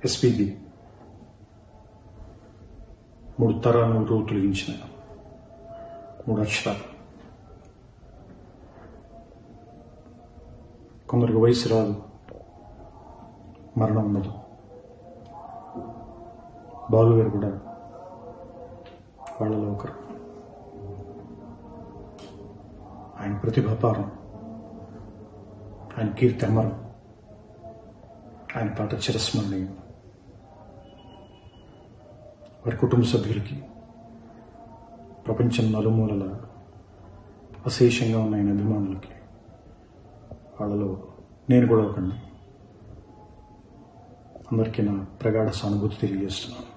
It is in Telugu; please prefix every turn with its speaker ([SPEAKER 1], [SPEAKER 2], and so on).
[SPEAKER 1] ఎస్పీబీ 3 తరాలను తొలగించిన 3 అక్షరాలు. కొందరికి వయసు రాదు, మరణం ఉండదు. బాలు గారు కూడా వాళ్ళలో ఒకరు. ఆయన ప్రతిభ అపారం, ఆయన కీర్తి అమరం, ఆయన పాట చిరస్మరణీయం. వారి కుటుంబ సభ్యులకి, ప్రపంచం నలుమూలల అశేషంగా ఉన్న ఆయన అభిమానులకి, వాళ్ళలో నేను కూడా ఒకండి, అందరికీ నా ప్రగాఢ సానుభూతి తెలియజేస్తున్నాను.